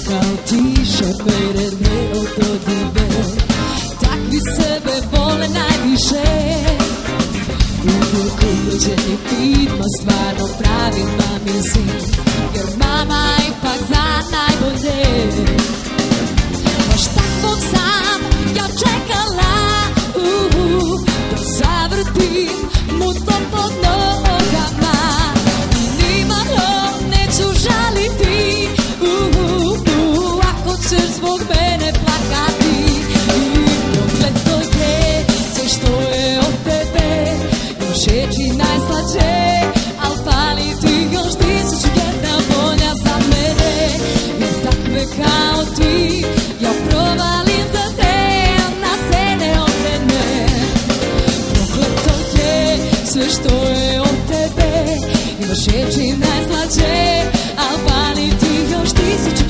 kao ti, šopere ne ododive. Takvi sebe vole najviše. Duboko uđeni pit, ma stvarno pravi mamin sin, jer mama ipak zna najbolje. Baš takvog sam ja čekala, da zavrtim mu to pod nogama. Nimalo neću žaliti, ako ćeš zbog mene plakati. I prokleto je sve što je od tebe, još reći najslađe, al fali ti još 1001 volja za mene. Jer takve kao ti ja provalim za te, na se ne okrene. Prokleto je sve što je od tebe, još reći najslađe, al fali ti još 1001